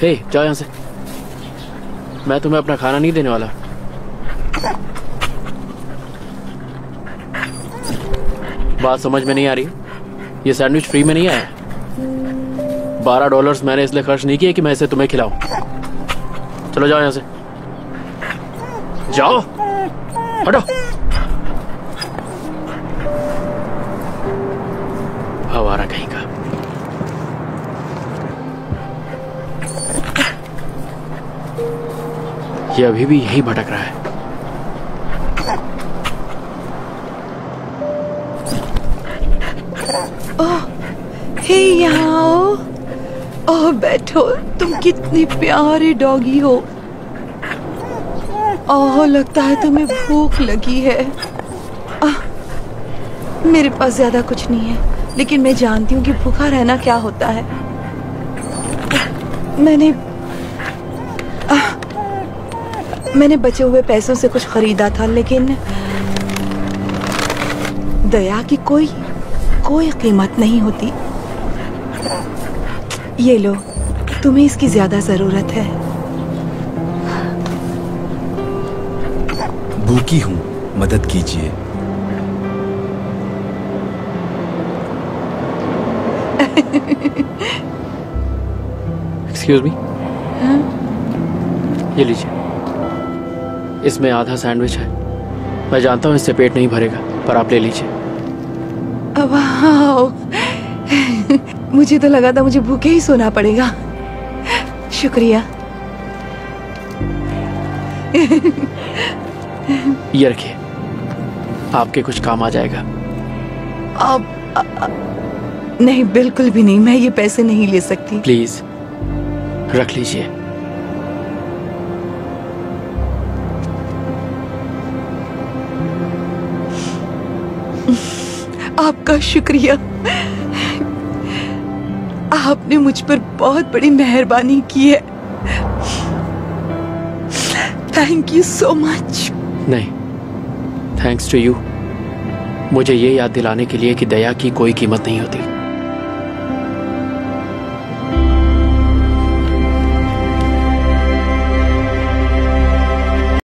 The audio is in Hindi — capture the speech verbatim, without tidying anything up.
हे, जाओ यहाँ से। मैं तुम्हें अपना खाना नहीं देने वाला। बात समझ में नहीं आ रही? ये सैंडविच फ्री में नहीं आया। बारह डॉलर्स मैंने इसलिए खर्च नहीं किए कि मैं इसे तुम्हें खिलाऊं। चलो जाओ यहाँ से, जाओ, हटो। हवारा कहीं का। ये अभी भी यही भटक रहा है। ओह, हे यहाँ आओ। ओह बैठो, तुम कितनी प्यारी डॉगी हो। ओह लगता है तुम्हें भूख लगी है। आह, मेरे पास ज्यादा कुछ नहीं है, लेकिन मैं जानती हूँ कि भूखा रहना क्या होता है। मैंने आह, मैंने बचे हुए पैसों से कुछ खरीदा था, लेकिन दया की कोई कोई कीमत नहीं होती। ये लो, तुम्हें इसकी ज्यादा जरूरत है। भूखी हूँ, मदद कीजिए। Excuse me. हाँ? ये लीजिए, इसमें आधा सैंडविच है। मैं जानता हूँ इससे पेट नहीं भरेगा, पर आप ले लीजिए। वाओ, मुझे तो लगा था मुझे भूखे ही सोना पड़ेगा। शुक्रिया। ये रखिए, आपके कुछ काम आ जाएगा। अब नहीं, बिल्कुल भी नहीं, मैं ये पैसे नहीं ले सकती। प्लीज रख लीजिए। आपका शुक्रिया। आपने मुझ पर बहुत बड़ी मेहरबानी की है। Thank you so much. नहीं, थैंक्स टू यू, मुझे ये याद दिलाने के लिए कि दया की कोई कीमत नहीं होती।